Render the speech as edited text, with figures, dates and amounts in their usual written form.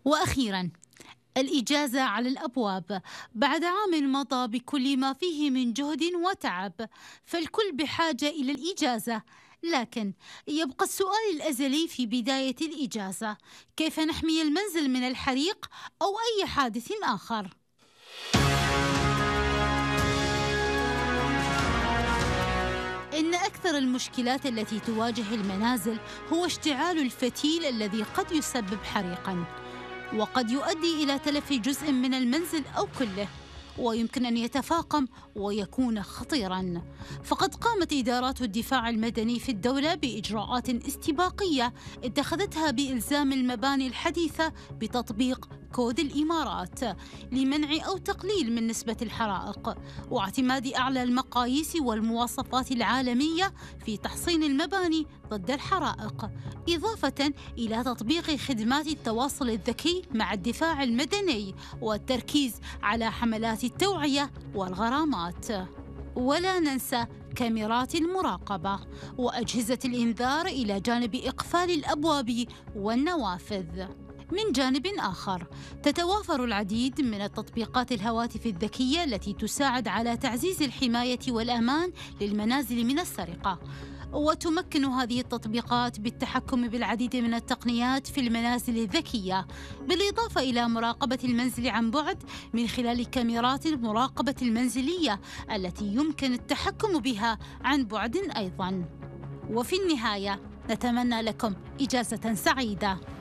وأخيراً، الإجازة على الأبواب بعد عام مضى بكل ما فيه من جهد وتعب، فالكل بحاجة إلى الإجازة. لكن يبقى السؤال الأزلي في بداية الإجازة: كيف نحمي المنزل من الحريق أو أي حادث آخر؟ إن أكثر المشكلات التي تواجه المنازل هو اشتعال الفتيل الذي قد يسبب حريقاً، وقد يؤدي إلى تلف جزء من المنزل أو كله، ويمكن أن يتفاقم ويكون خطيراً. فقد قامت إدارات الدفاع المدني في الدولة بإجراءات استباقية اتخذتها بإلزام المباني الحديثة بتطبيق كود الإمارات لمنع أو تقليل من نسبة الحرائق، واعتماد أعلى المقاييس والمواصفات العالمية في تحصين المباني ضد الحرائق، إضافة إلى تطبيق خدمات التواصل الذكي مع الدفاع المدني والتركيز على حملات التوعية والغرامات. ولا ننسى كاميرات المراقبة وأجهزة الإنذار إلى جانب إقفال الأبواب والنوافذ. من جانب آخر، تتوافر العديد من التطبيقات الهواتف الذكية التي تساعد على تعزيز الحماية والأمان للمنازل من السرقة، وتمكن هذه التطبيقات بالتحكم بالعديد من التقنيات في المنازل الذكية، بالإضافة إلى مراقبة المنزل عن بعد من خلال كاميرات المراقبة المنزلية التي يمكن التحكم بها عن بعد أيضاً. وفي النهاية، نتمنى لكم إجازة سعيدة.